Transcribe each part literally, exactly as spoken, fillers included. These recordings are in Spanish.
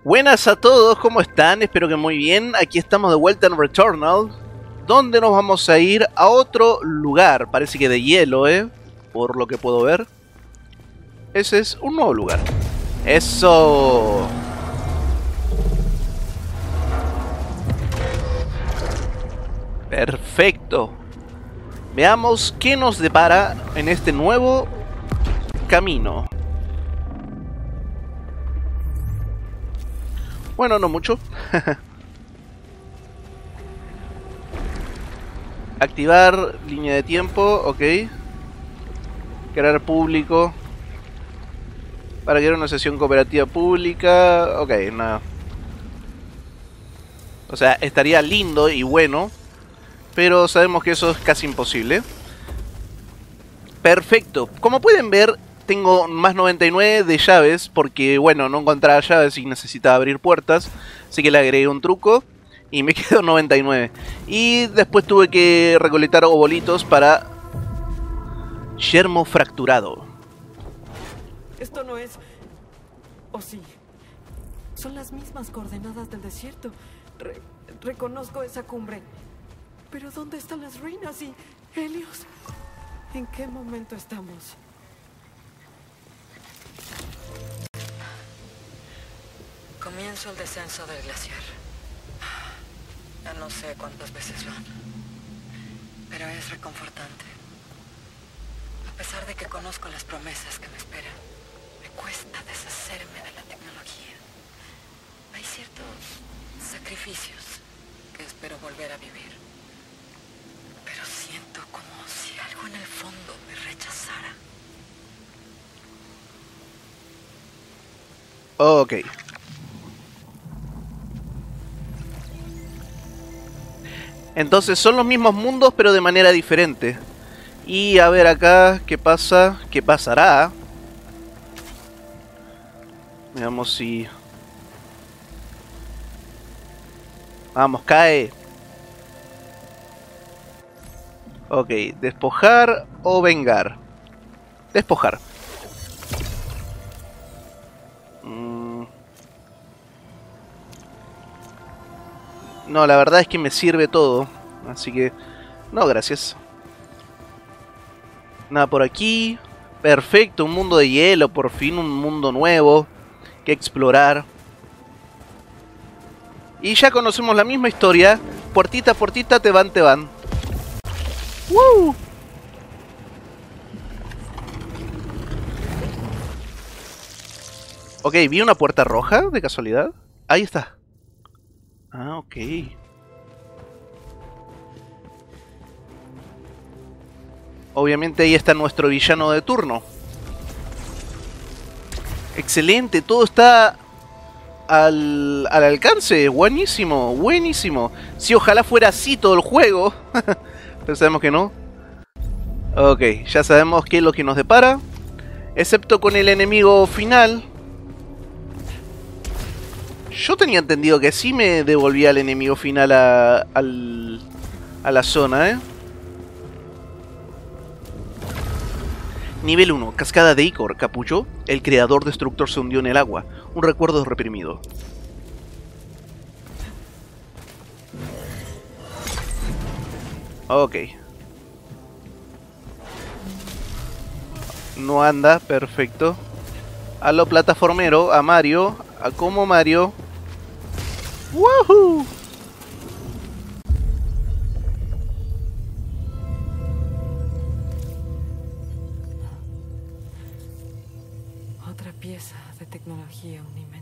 Buenas a todos, ¿cómo están? Espero que muy bien. Aquí estamos de vuelta en Returnal, donde nos vamos a ir a otro lugar. Parece que de hielo, ¿eh? Por lo que puedo ver. Ese es un nuevo lugar. ¡Eso! Perfecto. Veamos qué nos depara en este nuevo camino. Bueno, no mucho. Activar línea de tiempo, ok. Crear público. Para crear una sesión cooperativa pública, ok, nada. O sea, estaría lindo y bueno, pero sabemos que eso es casi imposible. Perfecto. Como pueden ver, tengo más noventa y nueve de llaves, porque bueno, no encontraba llaves y necesitaba abrir puertas. Así que le agregué un truco y me quedó noventa y nueve. Y después tuve que recolectar obolitos para yermo fracturado. Esto no es... ¿O sí? Son las mismas coordenadas del desierto. Re- reconozco esa cumbre. Pero ¿dónde están las ruinas y Helios? ¿En qué momento estamos? Comienzo el descenso del glaciar. Ya no sé cuántas veces van, pero es reconfortante. A pesar de que conozco las promesas que me esperan, me cuesta deshacerme de la tecnología. Hay ciertos sacrificios que espero volver a vivir, pero siento como si algo en el fondo me rechazara. Ok. Entonces son los mismos mundos pero de manera diferente. Y a ver acá qué pasa, qué pasará. Veamos si... Vamos, cae. Ok, despojar o vengar. Despojar. Mm. No, la verdad es que me sirve todo. Así que... No, gracias. Nada por aquí. Perfecto, un mundo de hielo. Por fin un mundo nuevo que explorar. Y ya conocemos la misma historia. Puertita a puertita, te van, te van. ¡Woo! Ok, vi una puerta roja, de casualidad. Ahí está. Ah, ok. Obviamente ahí está nuestro villano de turno. Excelente, todo está al, al alcance. Buenísimo, buenísimo. Si ojalá fuera así todo el juego. Pero sabemos que no. Ok, ya sabemos qué es lo que nos depara. Excepto con el enemigo final. Yo tenía entendido que sí me devolvía el enemigo final a, al, a la zona, ¿eh? Nivel uno. Cascada de Icor. Capullo. El creador destructor se hundió en el agua. Un recuerdo reprimido. Ok. No anda. Perfecto. A lo plataformero. A Mario. A como Mario. ¡Woohoo! Otra pieza de tecnología unimente.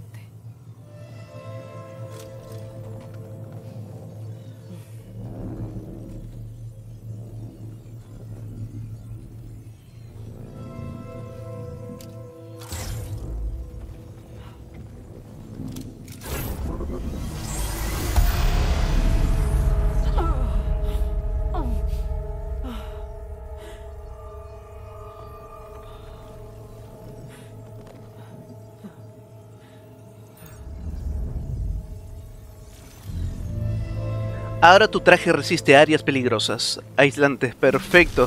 Ahora tu traje resiste a áreas peligrosas. Aislantes, perfecto.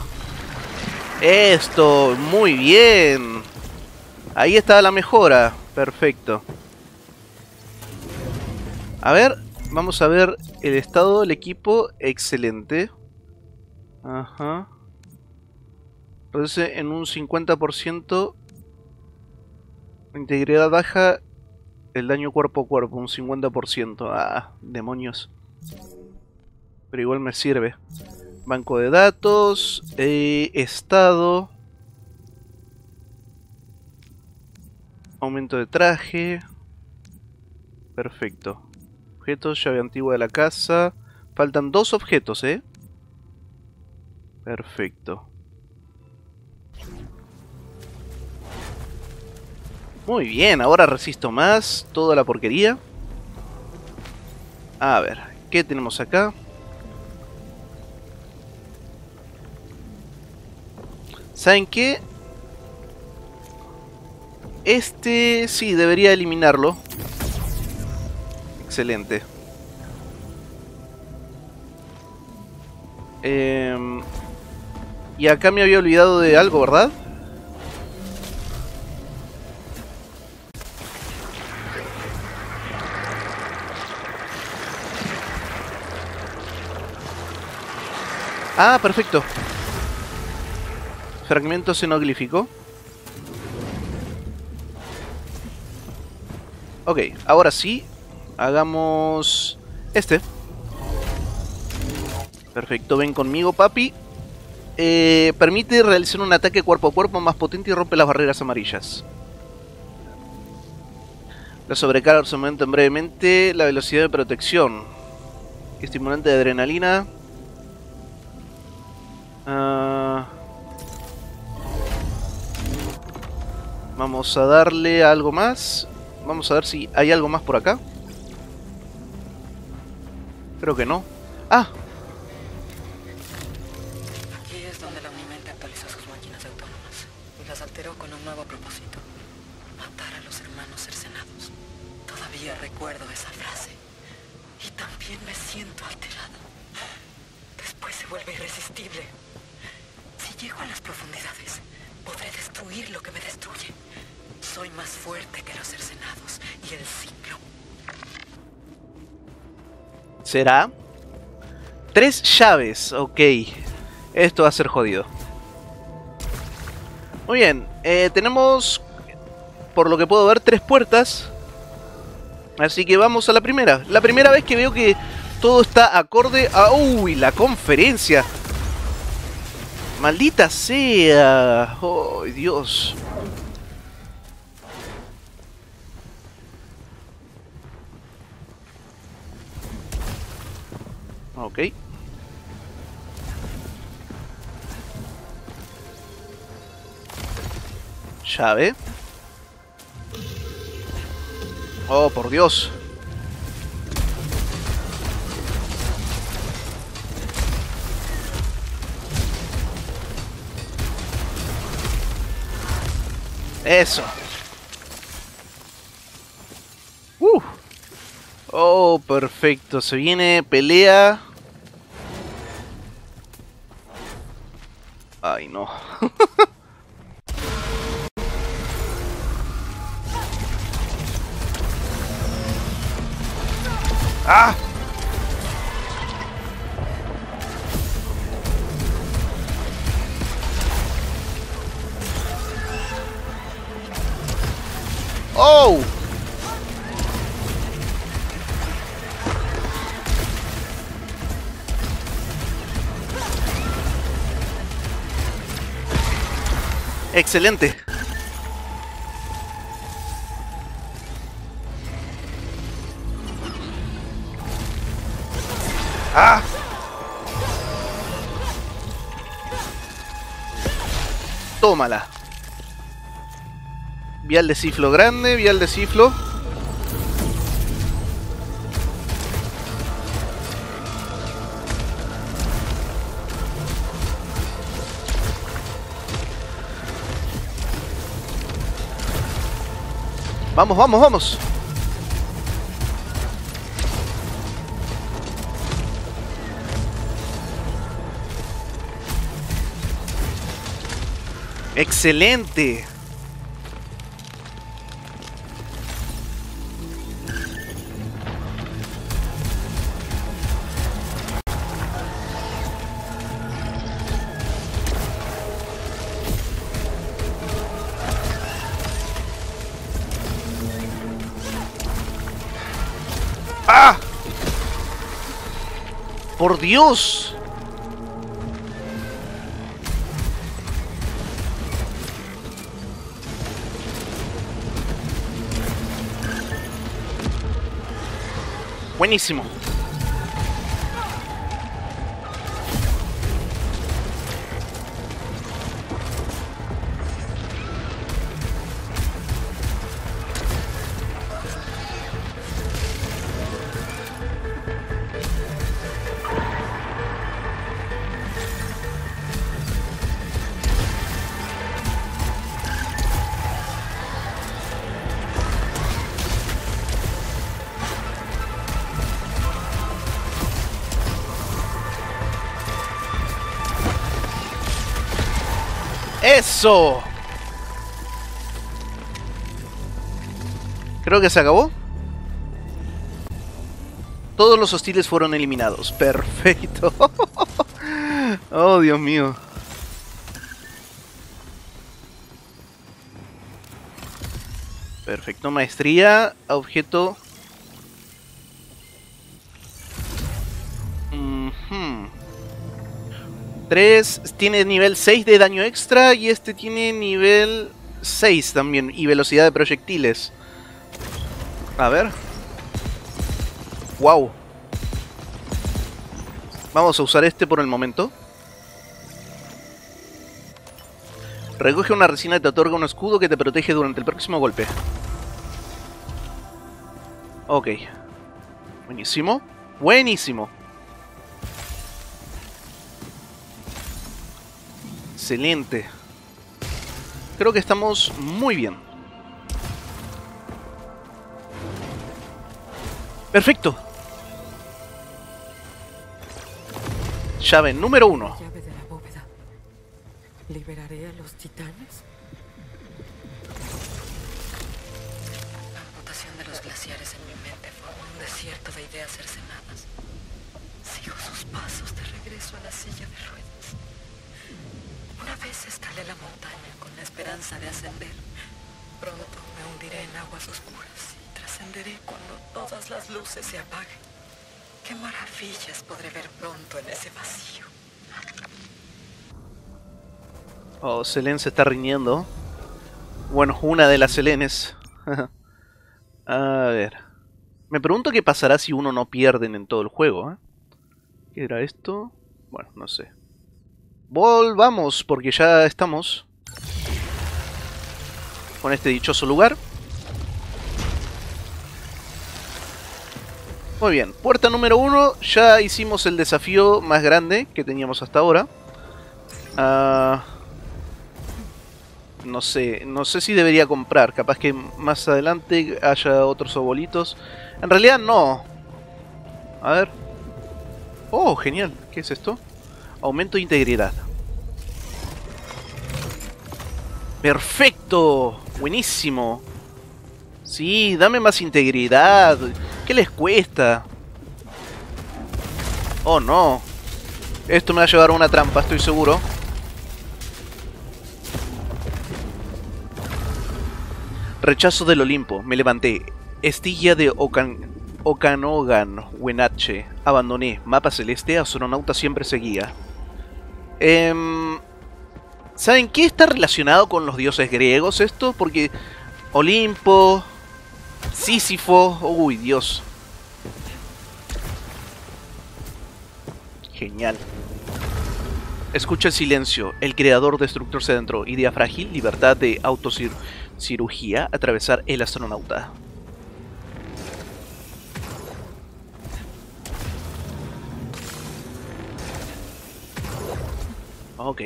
Esto, muy bien. Ahí está la mejora, perfecto. A ver, vamos a ver el estado del equipo. Excelente. Ajá. Reduce en un cincuenta por ciento. Integridad baja. El daño cuerpo a cuerpo, un cincuenta por ciento. Ah, demonios. Pero igual me sirve. Banco de datos. Eh, estado. Aumento de traje. Perfecto. Objetos, llave antigua de la casa. Faltan dos objetos, ¿eh? Perfecto. Muy bien, ahora resisto más toda la porquería. A ver, ¿qué tenemos acá? ¿Saben qué? Este sí, debería eliminarlo. Excelente. Eh, y acá me había olvidado de algo, ¿verdad? Ah, perfecto. Fragmento xenoglífico. Ok, ahora sí. Hagamos este. Perfecto, ven conmigo, papi. Eh, permite realizar un ataque cuerpo a cuerpo más potente y rompe las barreras amarillas. La sobrecarga se aumenta brevemente la velocidad de protección. Estimulante de adrenalina. Uh, vamos a darle algo más. Vamos a ver si hay algo más por acá. Creo que no. ¡Ah! Aquí es donde la Unimente actualizó sus máquinas autónomas y las alteró con un nuevo propósito: matar a los hermanos cercenados. Todavía recuerdo esa frase y también me siento alterado. Después se vuelve irresistible. Si llego a las profundidades, podré destruir lo que me destruye. Soy más fuerte que los cercenados y el ciclo. ¿Será? Tres llaves, ok. Esto va a ser jodido. Muy bien, eh, tenemos, por lo que puedo ver, tres puertas. Así que vamos a la primera. La primera vez que veo que todo está acorde a... ¡Uy! La conferencia. ¡Maldita sea! ¡Oh, Dios! Ok. Llave. Oh, por Dios. Eso. Uh. Oh, perfecto. Se viene pelea. Ay, no. ¡Ah! ¡Oh! Excelente. ¡Ah! Tómala. Vial de ciflo grande, vial de ciflo. Vamos, vamos, vamos. Excelente. ¡Ah! ¡Por Dios! Buenísimo. ¡Eso! Creo que se acabó. Todos los hostiles fueron eliminados. Perfecto. Oh, Dios mío. Perfecto. Maestría. Objeto. Uh-huh. tres tiene nivel seis de daño extra y este tiene nivel seis también y velocidad de proyectiles. A ver. Wow. Vamos a usar este por el momento. Recoge una resina y te otorga un escudo que te protege durante el próximo golpe. Ok. Buenísimo. Buenísimo. Excelente. Creo que estamos muy bien. Perfecto. Llave número uno. Llave de la bóveda. ¿Liberaré a los titanes? La amputación de los glaciares en mi mente forma un desierto de ideas cercenadas. Sigo sus pasos de regreso a la silla de ruedas. Una vez escalé la montaña con la esperanza de ascender. Pronto me hundiré en aguas oscuras y trascenderé cuando todas las luces se apaguen. Qué maravillas podré ver pronto en ese vacío. Oh, Selene se está riñendo. Bueno, una de las Selenes. A ver. Me pregunto qué pasará si uno no pierden en todo el juego, ¿eh? ¿Qué era esto? Bueno, no sé. Volvamos, porque ya estamos con este dichoso lugar. Muy bien, puerta número uno. Ya hicimos el desafío más grande que teníamos hasta ahora. Uh, no sé, no sé si debería comprar. Capaz que más adelante haya otros obolitos. En realidad no. A ver. Oh, genial. ¿Qué es esto? Aumento de integridad. ¡Perfecto! Buenísimo. Sí, dame más integridad. ¿Qué les cuesta? Oh, no. Esto me va a llevar a una trampa, estoy seguro. Rechazo del Olimpo. Me levanté. Estilla de Okan... Okanogan, Wenatche. Abandoné. Mapa celeste. Astronauta siempre seguía. Eh, ¿Saben qué está relacionado con los dioses griegos esto? Porque Olimpo, Sísifo... Uy, Dios. Genial. Escucha el silencio. El creador destructor se adentró. Idea frágil. Libertad de autocirugía. Atravesar el astronauta. Ok.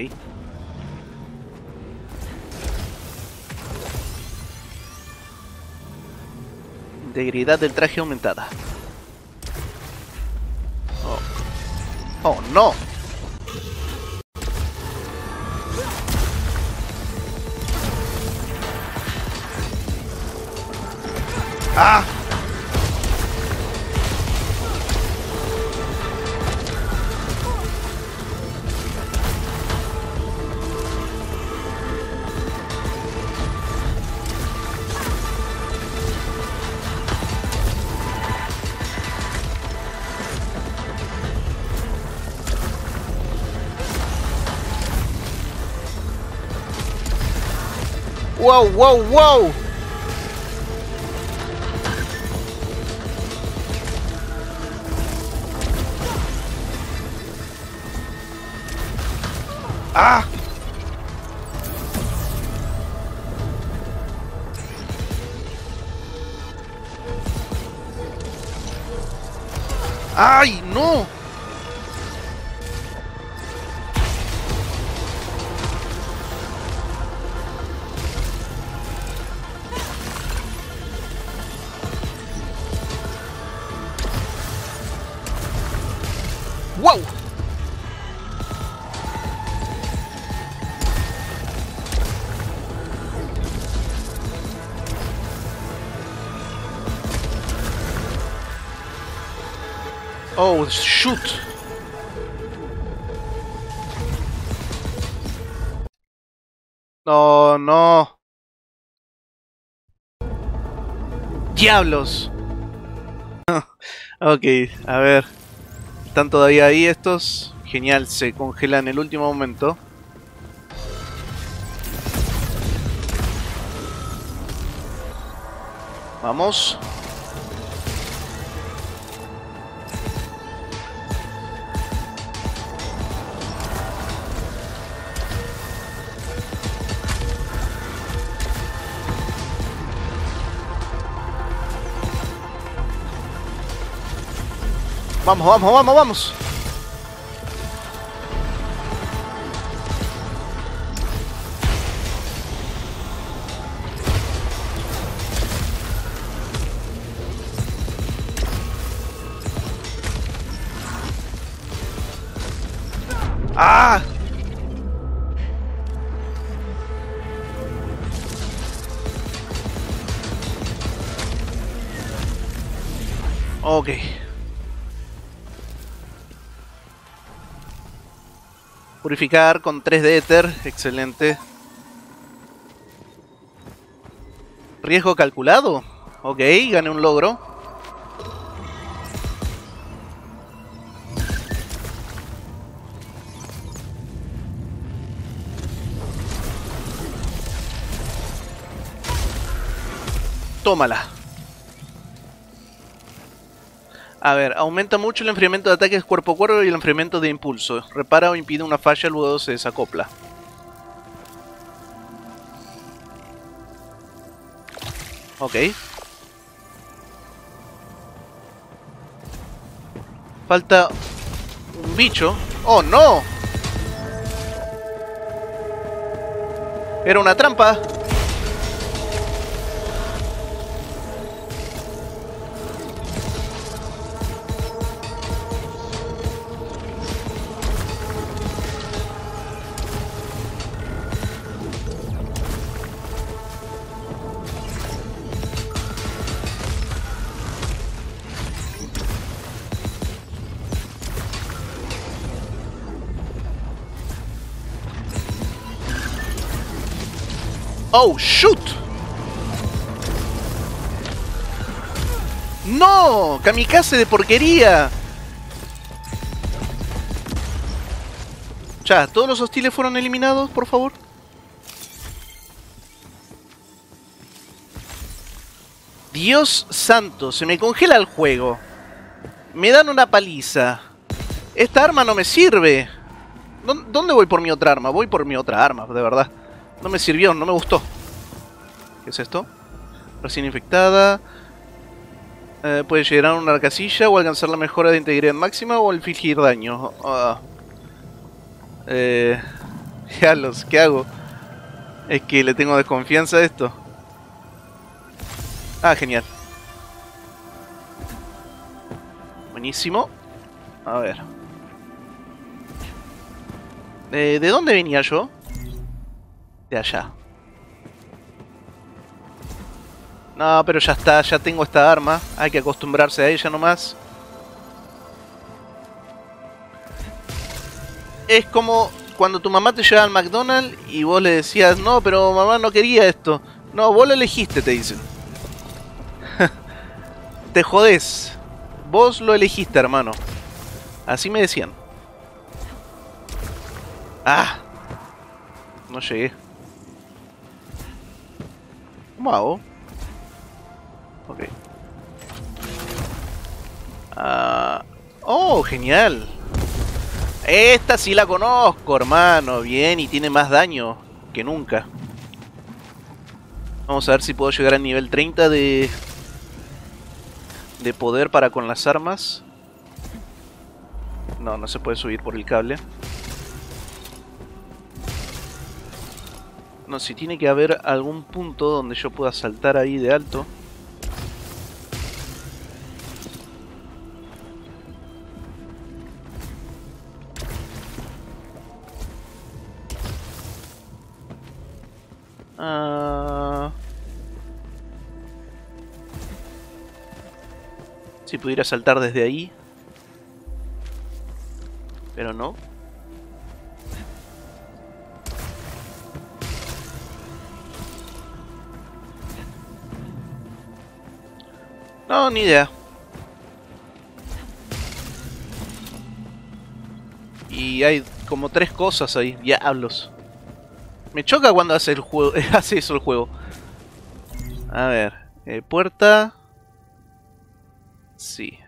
Integridad del traje aumentada. Oh, oh no. Ah. ¡Wow, wow, wow! ¡Ah! ¡Ay, no! ¡Wow! Oh, shoot. No, no. Diablos. Ok, a ver. ¿Están todavía ahí estos? Genial, se congelan en el último momento. Vamos. Vamos, vamos, vamos, vamos. ¡Ah! Ok. Purificar con tres de éter, excelente. Riesgo calculado. Ok, gané un logro. Tómala. A ver, aumenta mucho el enfriamiento de ataques cuerpo a cuerpo y el enfriamiento de impulso. Repara o impide una falla, luego se desacopla. Ok. Falta un bicho. ¡Oh, no! Era una trampa. ¡Oh, shoot! ¡No! ¡Kamikaze de porquería! Ya, ¿todos los hostiles fueron eliminados, por favor? Dios santo, se me congela el juego. Me dan una paliza. Esta arma no me sirve. ¿Dónde voy por mi otra arma? Voy por mi otra arma, de verdad. No me sirvió, no me gustó. ¿Qué es esto? Recién infectada. Eh, puede llegar a una casilla o alcanzar la mejora de integridad máxima o infligir daño. Uh, eh, Diablos, ¿qué hago? Es que le tengo desconfianza a esto. Ah, genial. Buenísimo. A ver. Eh, ¿De dónde venía yo? De allá. No, pero ya está, ya tengo esta arma. Hay que acostumbrarse a ella nomás. Es como cuando tu mamá te llevaba al McDonald's y vos le decías, no, pero mamá no quería esto. No, vos lo elegiste, te dicen. Te jodés. Vos lo elegiste, hermano. Así me decían. Ah. No llegué. ¿Cómo hago? Ok. Ah, oh, genial. Esta sí la conozco, hermano. Bien, y tiene más daño que nunca. Vamos a ver si puedo llegar al nivel treinta de... de poder para con las armas. No, no se puede subir por el cable. No, si tiene que haber algún punto donde yo pueda saltar ahí de alto. Ah... Si pudiera saltar desde ahí. Pero no. No, ni idea. Y hay como tres cosas ahí. Diablos. Me choca cuando hace el juego. Hace eso el juego. A ver. Eh, puerta. Sí.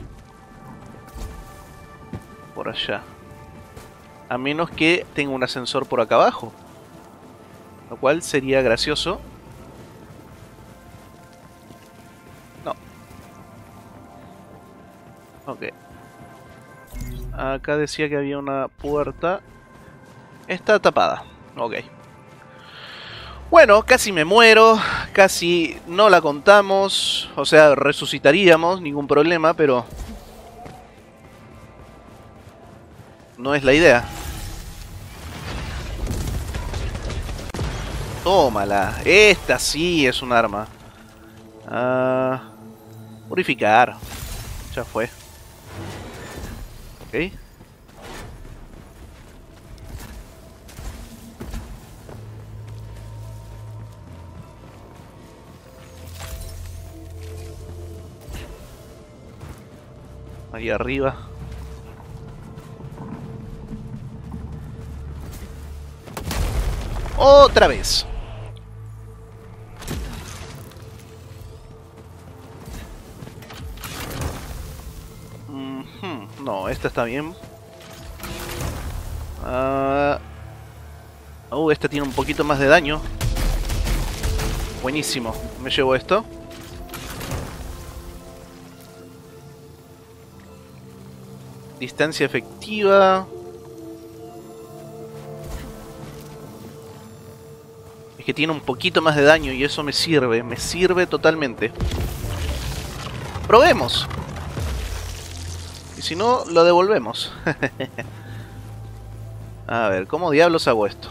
Por allá. A menos que tenga un ascensor por acá abajo. Lo cual sería gracioso. No. Ok. Acá decía que había una puerta. Está tapada. Ok. Bueno, casi me muero. Casi no la contamos. O sea, resucitaríamos, ningún problema, pero... no es la idea. Tómala. Esta sí es un arma. Ah, purificar. Ya fue. Ok. Ahí arriba. Otra vez. Mm-hmm. No, esta está bien. Uh... Oh, esta tiene un poquito más de daño. Buenísimo. Me llevo esto. Distancia efectiva. Es que tiene un poquito más de daño y eso me sirve. Me sirve totalmente. Probemos. Y si no, lo devolvemos. A ver, ¿cómo diablos hago esto?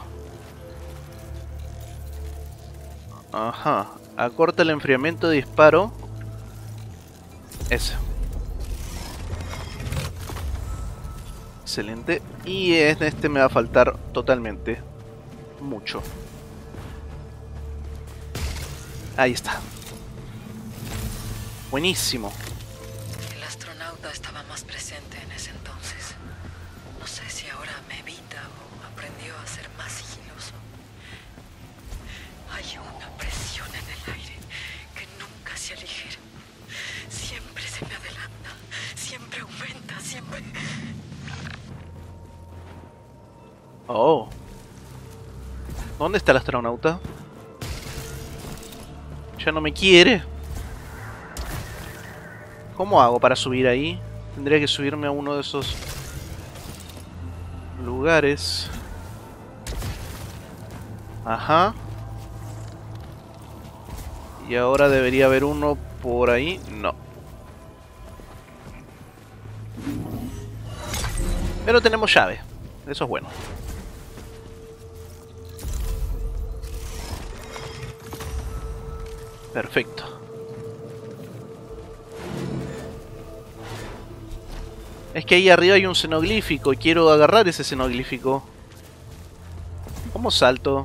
Ajá. Acorta el enfriamiento de disparo. Ese. Excelente. Y en este me va a faltar totalmente. Mucho. Ahí está. Buenísimo. El astronauta estaba más presente en ese entonces. No sé si ahora me evita o aprendió a ser más sigiloso. Hay una presión en el aire que nunca se aligera. Siempre se me adelanta. Siempre aumenta. Siempre... Oh. ¿Dónde está el astronauta? Ya no me quiere. ¿Cómo hago para subir ahí? Tendría que subirme a uno de esos lugares. Ajá. Y ahora debería haber uno por ahí. No. Pero tenemos llave. Eso es bueno. Perfecto. Es que ahí arriba hay un xenoglífico y quiero agarrar ese xenoglífico. ¿Cómo salto?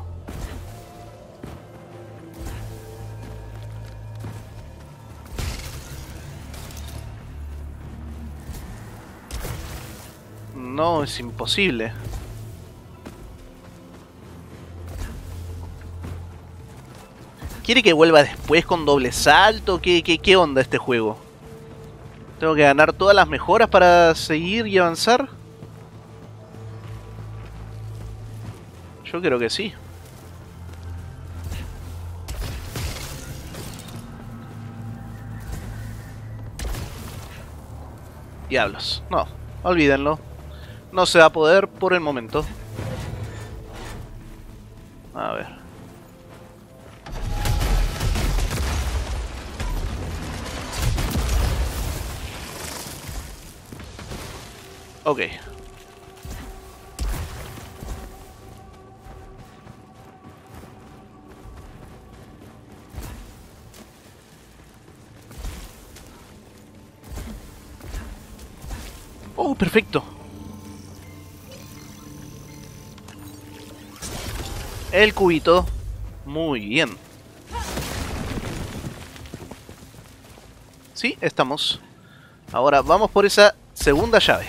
No, es imposible. ¿Quiere que vuelva después con doble salto? ¿Qué, qué, qué onda este juego? ¿Tengo que ganar todas las mejoras para seguir y avanzar? Yo creo que sí. Diablos. No, olvídenlo. No se va a poder por el momento. A ver. Ok. Oh, perfecto. El cubito. Muy bien. Sí, estamos. Ahora vamos por esa segunda llave.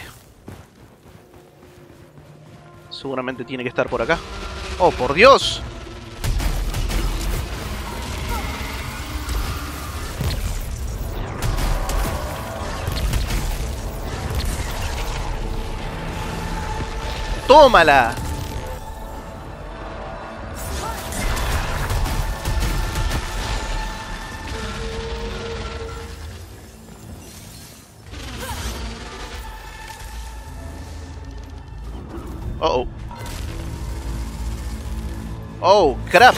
Seguramente tiene que estar por acá. ¡Oh, por Dios! ¡Tómala! Oh, oh. Oh, crap.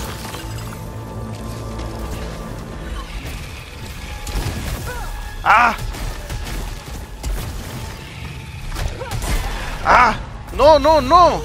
Ah. Ah. No, no, no.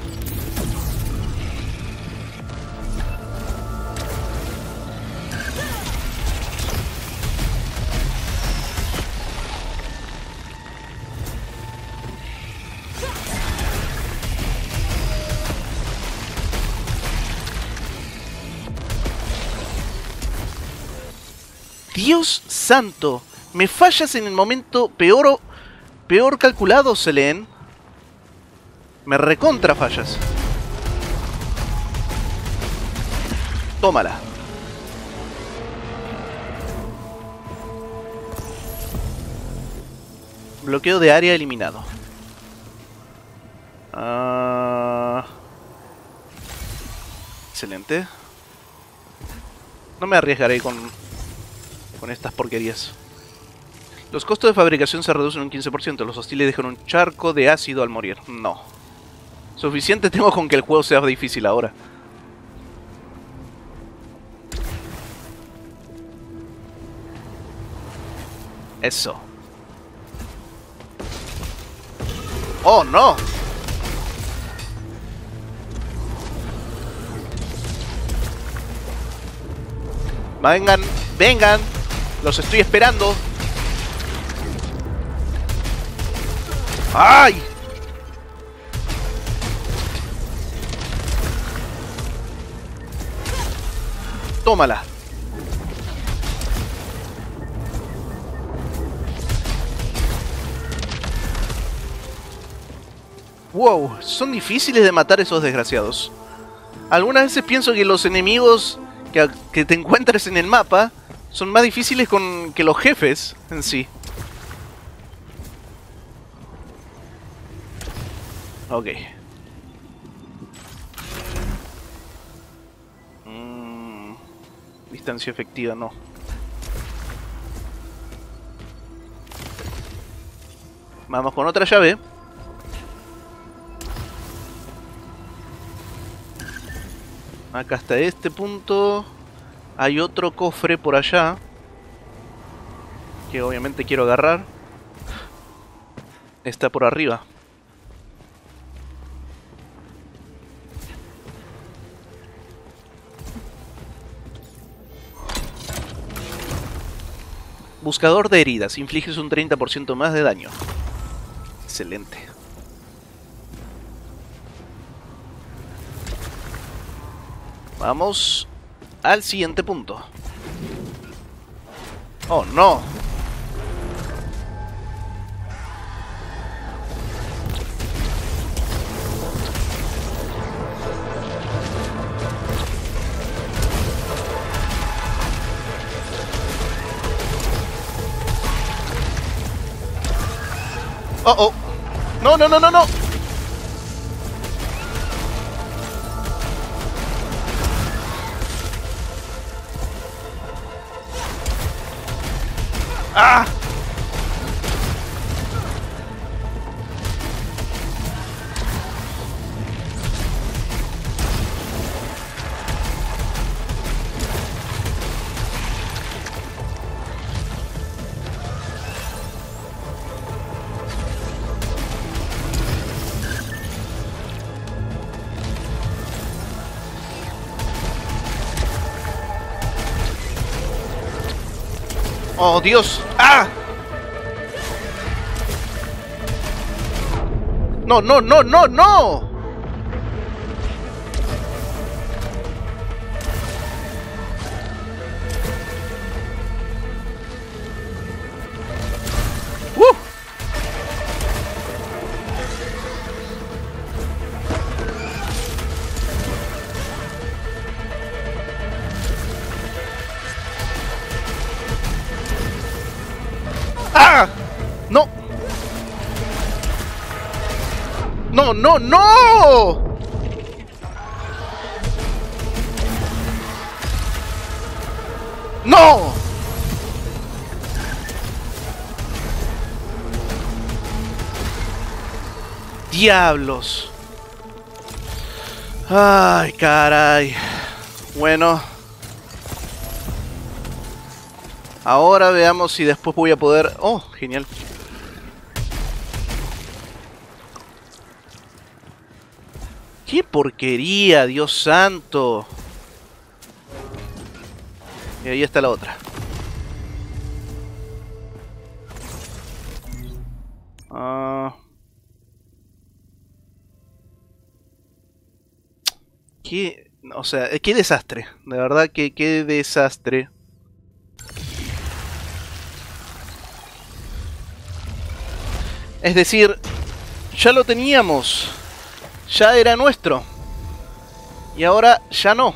Dios santo, me fallas en el momento peor o peor calculado, Selene. Me recontra fallas. Tómala. Bloqueo de área eliminado. Ah... Excelente. No me arriesgaré con... con estas porquerías. Los costos de fabricación se reducen un quince por ciento. Los hostiles dejan un charco de ácido al morir. No. Suficiente tengo con que el juego sea difícil ahora. Eso. ¡Oh, no! Vengan, vengan. Los estoy esperando. ¡Ay! Tómala. Wow, son difíciles de matar esos desgraciados. Algunas veces pienso que los enemigos que, que te encuentres en el mapa son más difíciles con, que los jefes en sí. Ok. Mm, distancia efectiva, no. Vamos con otra llave. Acá hasta este punto. Hay otro cofre por allá que obviamente quiero agarrar. Está por arriba. Buscador de heridas. Infliges un treinta por ciento más de daño. Excelente. Vamos al siguiente punto. Oh, no. Oh, oh. No, no, no, no, no. ¡Ah! ¡Oh, Dios! ¡Ah! ¡No, no, no, no, no! ¡Uh! ¡Ah! ¡No! ¡No, no, no! ¡No! ¡Diablos! ¡Ay, caray! Bueno... Ahora veamos si después voy a poder... ¡Oh, genial! ¡Qué porquería, Dios santo! Y ahí está la otra. Ah... Qué... O sea, qué desastre. De verdad que qué desastre. Es decir, ya lo teníamos, ya era nuestro, y ahora ya no.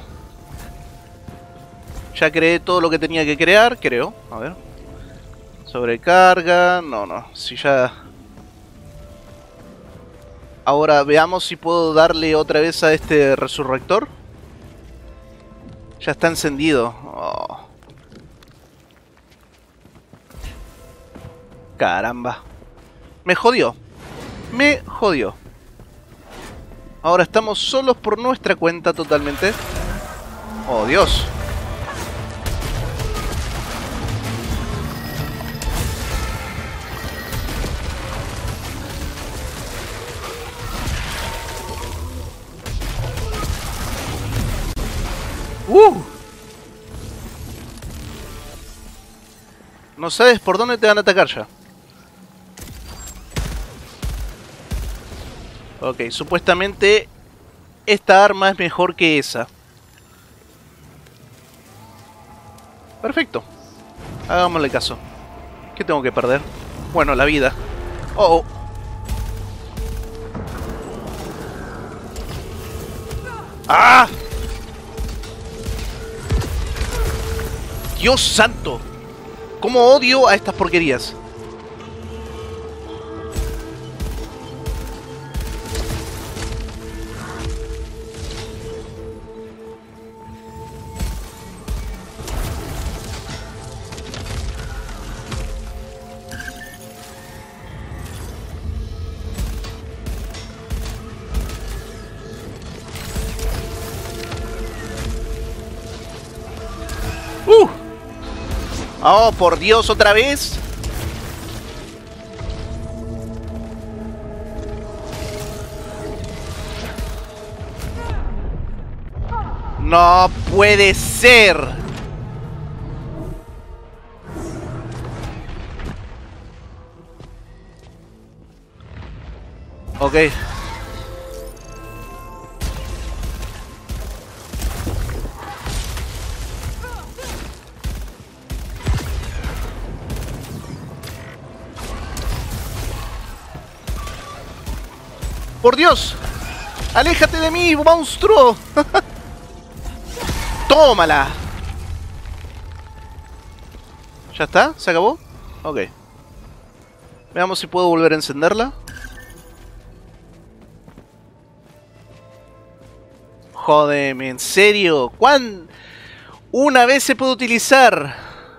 Ya creé todo lo que tenía que crear, creo. A ver. Sobrecarga, no, no, si ya... Ahora veamos si puedo darle otra vez a este resurrector. Ya está encendido. Oh. Caramba. Me jodió. Me jodió. Ahora estamos solos por nuestra cuenta totalmente. Oh, Dios. Uh. No sabes por dónde te van a atacar ya. Ok, supuestamente esta arma es mejor que esa. Perfecto. Hagámosle caso. ¿Qué tengo que perder? Bueno, la vida. Oh, oh. ¡Ah! ¡Dios santo! ¿Cómo odio a estas porquerías? ¡Uh! ¡Oh, por Dios, otra vez! ¡No puede ser! Ok. ¡Por Dios! ¡Aléjate de mí, monstruo! ¡Tómala! ¿Ya está? ¿Se acabó? Ok. Veamos si puedo volver a encenderla. Jódeme, ¿en serio? ¿Cuán? Una vez se puede utilizar.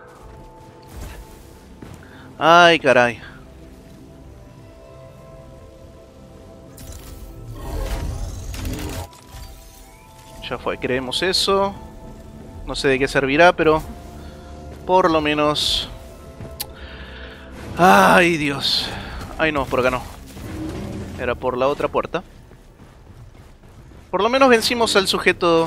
Ay, caray. Ya fue, creemos eso. No sé de qué servirá, pero por lo menos... Ay, Dios. Ay, no, por acá no. Era por la otra puerta. Por lo menos vencimos al sujeto.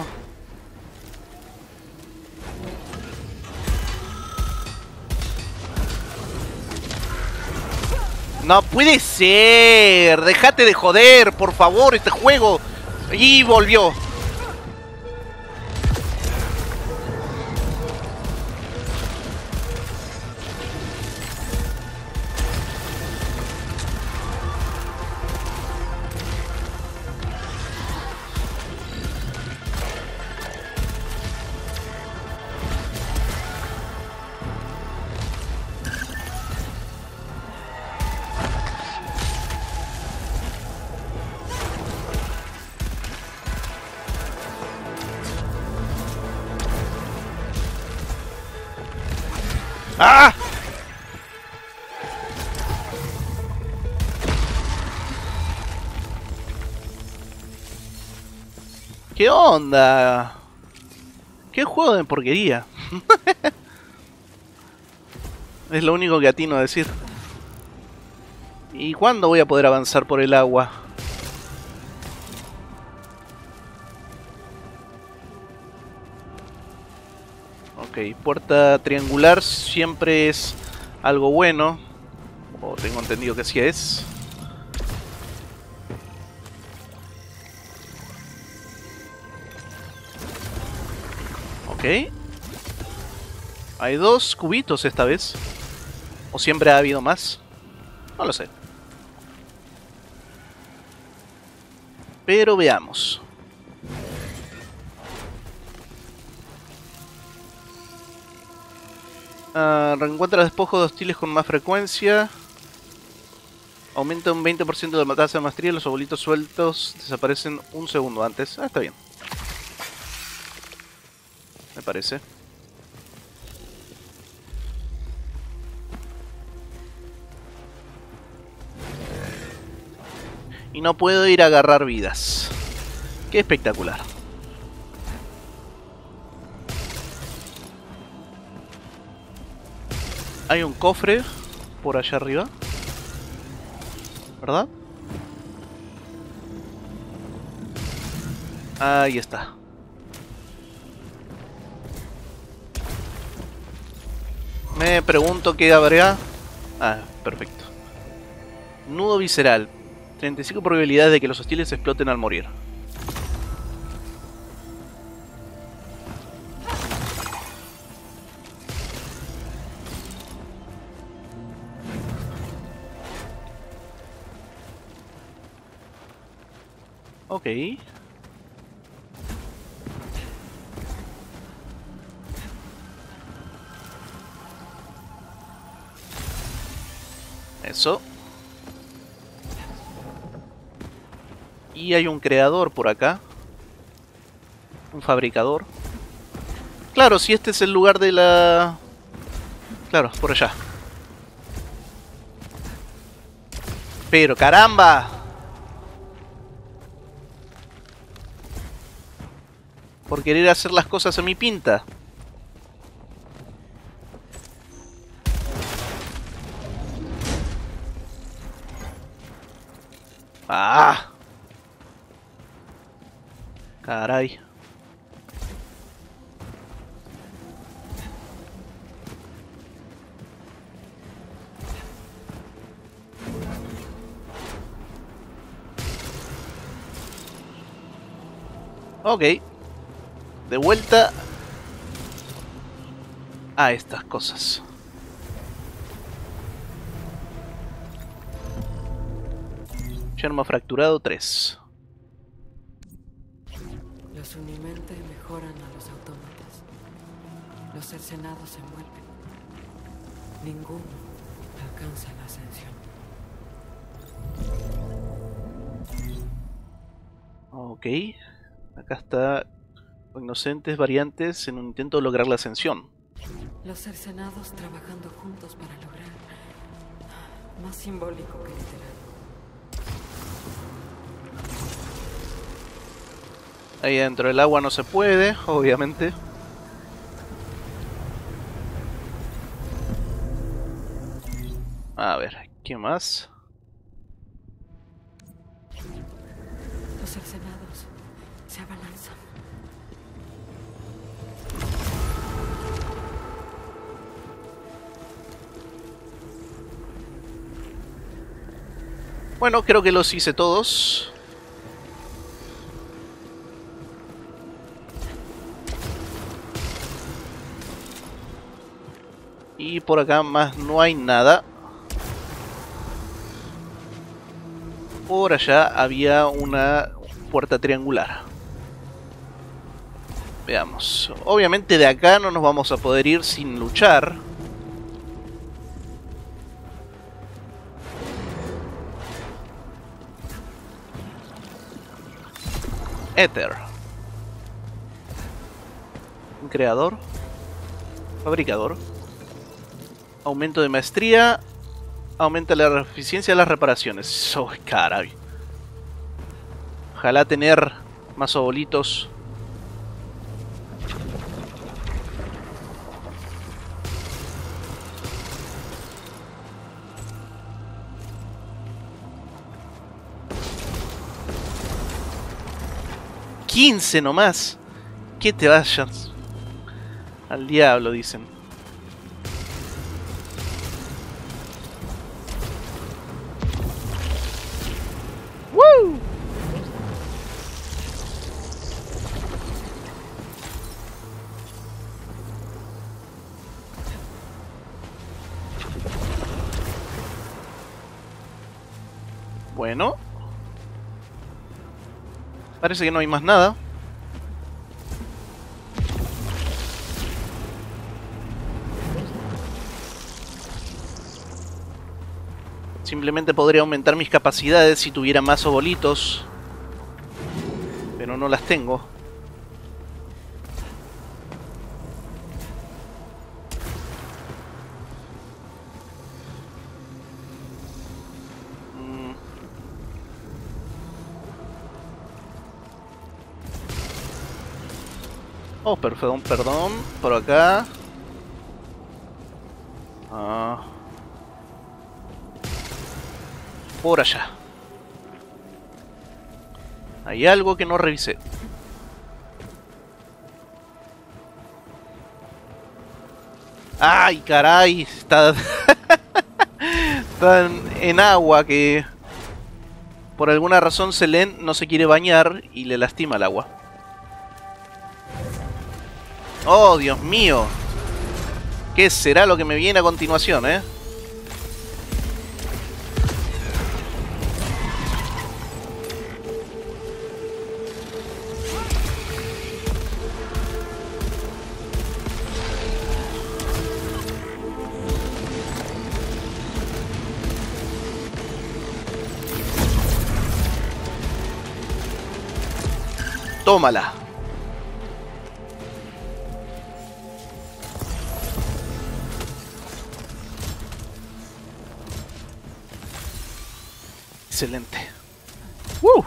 No puede ser. Déjate de joder, por favor, este juego. Y volvió. ¡Ah! ¿Qué onda? ¿Qué juego de porquería? Es lo único que atino a decir. ¿Y cuándo voy a poder avanzar por el agua? Ok, puerta triangular siempre es algo bueno. O tengo entendido que así es. Ok. Hay dos cubitos esta vez. ¿O siempre ha habido más? No lo sé. Pero veamos. Uh, reencuentra despojos de hostiles con más frecuencia. Aumenta un veinte por ciento de la tasa de maestría. Los abuelitos sueltos desaparecen un segundo antes. Ah, está bien. Me parece. Y no puedo ir a agarrar vidas. Qué espectacular. Hay un cofre por allá arriba, ¿verdad? Ahí está. Me pregunto qué habrá. Ah, perfecto. Nudo visceral. treinta y cinco probabilidades de que los hostiles exploten al morir. Ok. Eso. Y hay un creador por acá. Un fabricador. Claro, si este es el lugar de la... Claro, por allá. Pero caramba. Por querer hacer las cosas a mi pinta. Ah. Caray. Ok. De vuelta a estas cosas. Yermo fracturado tres. Los Unimente mejoran a los autómatas. Los cercenados se envuelven. Ninguno alcanza la ascensión. Ok. Acá está. Inocentes variantes en un intento de lograr la ascensión. Los cercenados trabajando juntos para lograr. Más simbólico que literal. Ahí dentro del agua no se puede, obviamente. A ver, ¿qué más? Los cercenados se abalanzan. Bueno, creo que los hice todos. Y por acá más no hay nada. Por allá había una puerta triangular. Veamos. Obviamente de acá no nos vamos a poder ir sin luchar. Éter. Un creador. Fabricador. Aumento de maestría. Aumenta la eficiencia de las reparaciones. Oh, caray. Ojalá tener más obolitos. quince nomás. Que te vayas al diablo, dicen. ¡Woo! Bueno. Parece que no hay más nada. Simplemente podría aumentar mis capacidades si tuviera más obolitos. Pero no las tengo. Mm. Oh, perdón, perdón. Por acá. Ah. Por allá. Hay algo que no revisé. ¡Ay, caray! Está... Está en, en agua que... Por alguna razón Selene no se quiere bañar y le lastima el agua. ¡Oh, Dios mío! ¿Qué será lo que me viene a continuación, eh? Tómala. Excelente. ¡Woo!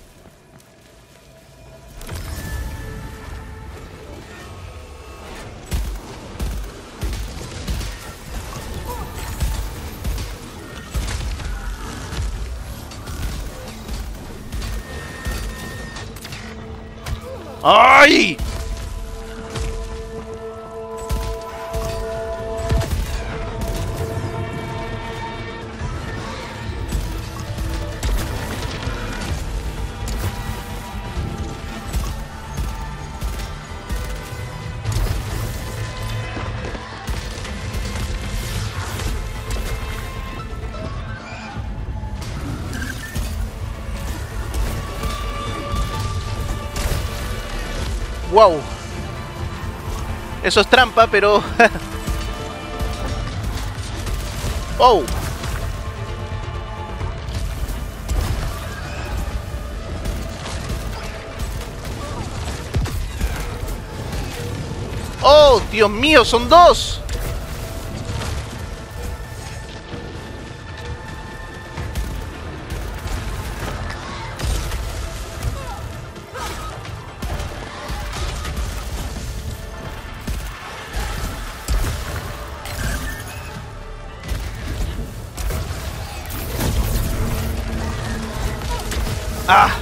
¡Ay! Wow. Eso es trampa, pero... oh. ¡Oh, Dios mío! ¡Son dos! ¡Ah!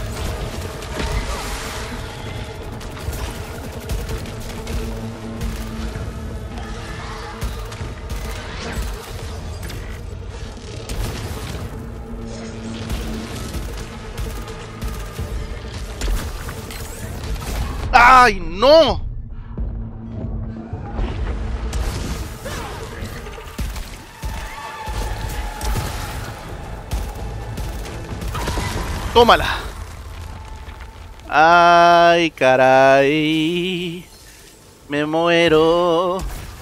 ¡Ay, no! Tómala. Ay, caray. Me muero.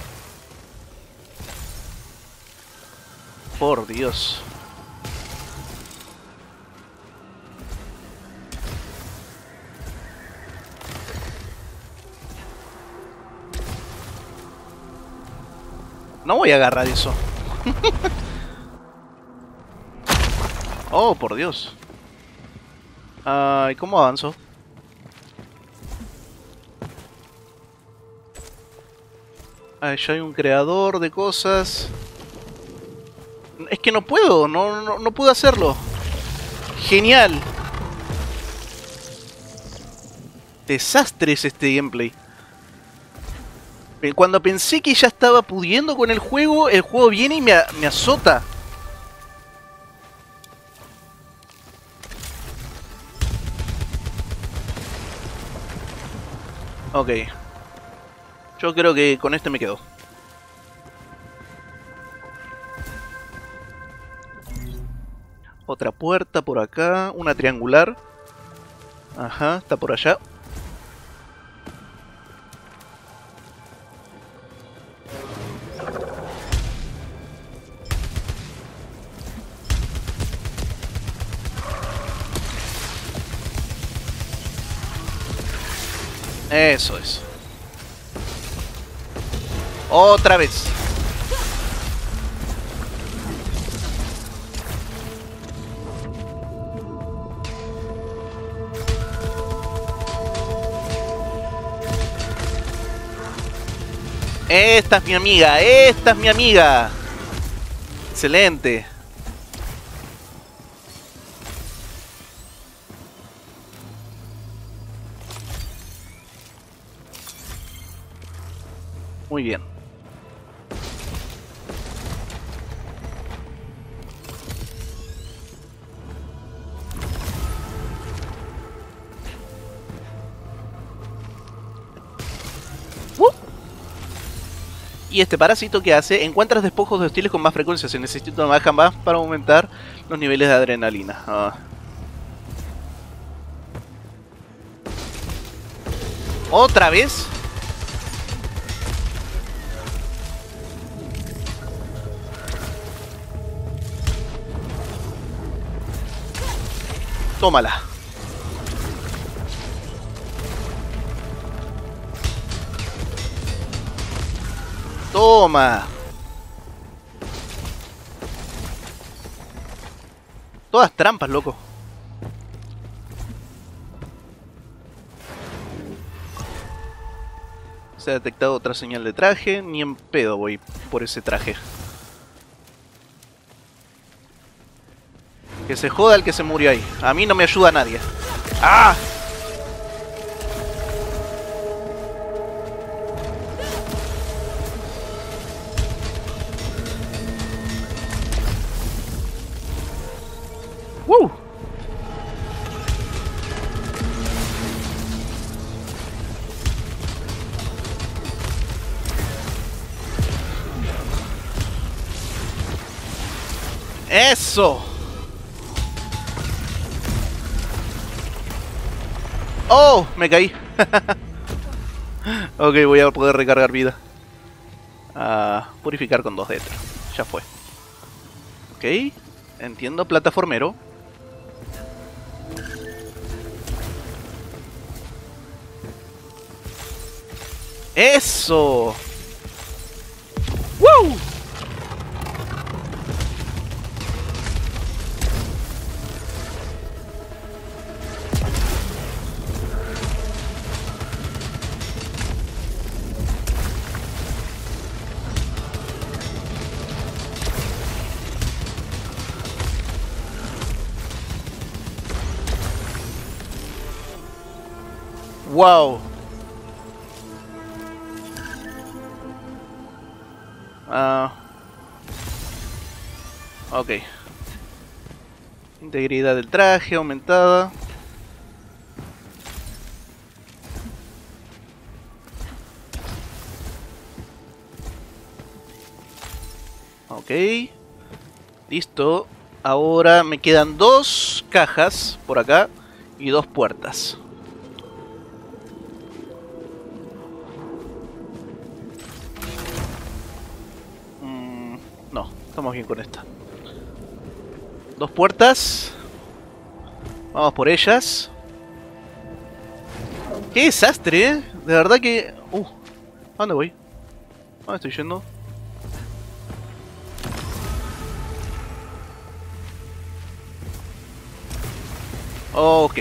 Por Dios. No voy a agarrar eso. Oh, por Dios. Ay, ¿cómo avanzo? Ay, ya hay un creador de cosas. Es que no puedo, no, no, no puedo hacerlo. Genial. Desastre es este gameplay. Cuando pensé que ya estaba pudiendo con el juego, el juego viene y me, me azota. Ok. Yo creo que con este me quedo. Otra puerta por acá. Una triangular. Ajá, está por allá. Eso es. Otra vez. Esta es mi amiga, esta es mi amiga. Excelente. Muy bien. Uh. Y este parásito que hace, encuentras despojos de hostiles con más frecuencia. Se necesita una baja más para aumentar los niveles de adrenalina. Ah. ¿Otra vez? Tómala. Toma. Todas trampas, loco. Se ha detectado otra señal de traje. Ni en pedo voy por ese traje. Que se joda el que se murió ahí. A mí no me ayuda nadie. ¡Ah! ¡Woo! ¡Eso! ¡Oh! Me caí. Ok, voy a poder recargar vida. Ah, purificar con dos de extra. Ya fue. Ok. Entiendo, plataformero. ¡Eso! ¡Woo! Wow. Ah. Ok. Integridad del traje aumentada. Ok. Listo. Ahora me quedan dos cajas por acá y dos puertas. No, estamos bien con esta. Dos puertas. Vamos por ellas. ¡Qué desastre, eh! De verdad que... Uh, ¿a dónde voy? ¿A dónde estoy yendo? Ok.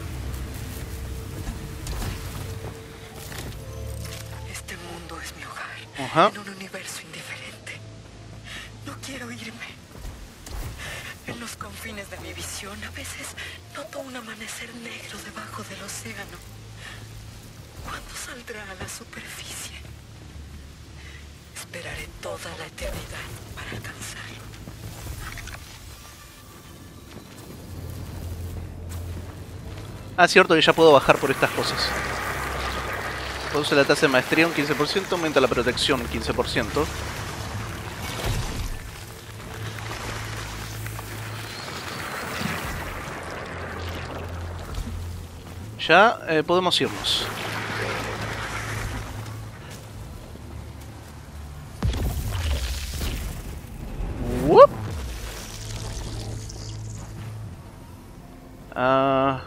Este mundo es mi hogar. Ajá. En un universo indiferente. No quiero irme. En los confines de mi visión, a veces noto un amanecer negro debajo del océano. ¿Cuándo saldrá a la superficie? Esperaré toda la eternidad para alcanzarlo. Ah, cierto que ya puedo bajar por estas cosas. Reduce la tasa de maestría un quince por ciento, aumenta la protección un quince por ciento. Ya eh, podemos irnos. ¡Wup! Ah...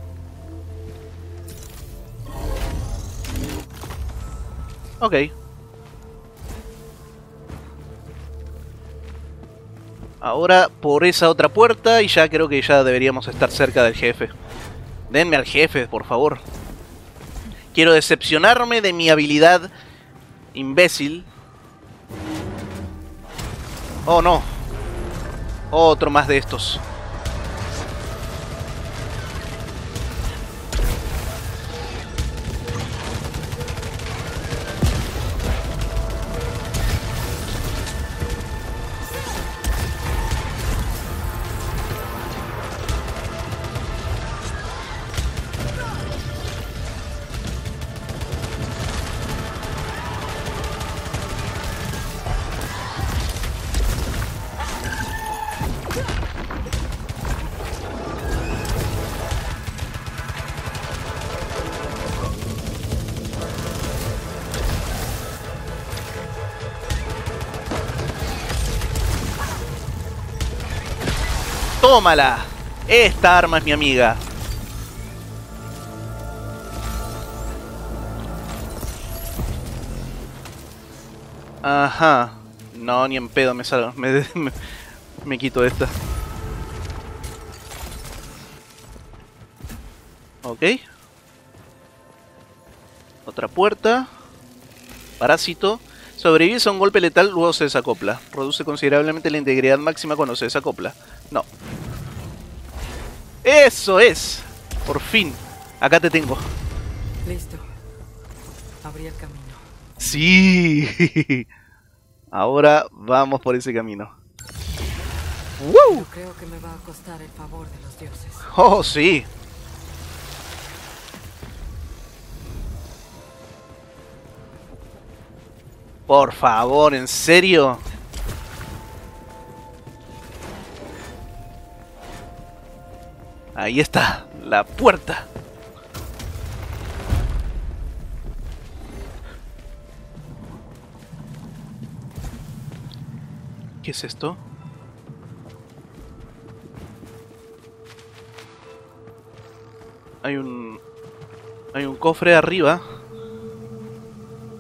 Ok. Ahora por esa otra puerta y ya creo que ya deberíamos estar cerca del jefe. Denme al jefe, por favor. Quiero decepcionarme de mi habilidad imbécil. Oh, no. Otro más de estos. ¡Tómala! Esta arma es mi amiga. Ajá. No, ni en pedo me salgo. Me, me, me quito esta. Ok. Otra puerta. Parásito. Sobrevives a un golpe letal, luego se desacopla. Reduce considerablemente la integridad máxima cuando se desacopla. No. ¡Eso es! Por fin. Acá te tengo. Listo. Abrí el camino. ¡Sí! Ahora vamos por ese camino. ¡Woo! Creo que me va a costar el favor de los dioses. ¡Oh, sí! Por favor, ¿en serio? Ahí está, la puerta. ¿Qué es esto? Hay un... Hay un cofre arriba.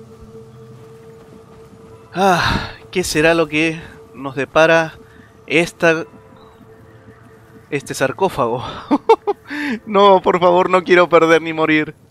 Ah, ¿qué será lo que nos depara esta... este sarcófago? No, por favor, no quiero perder ni morir.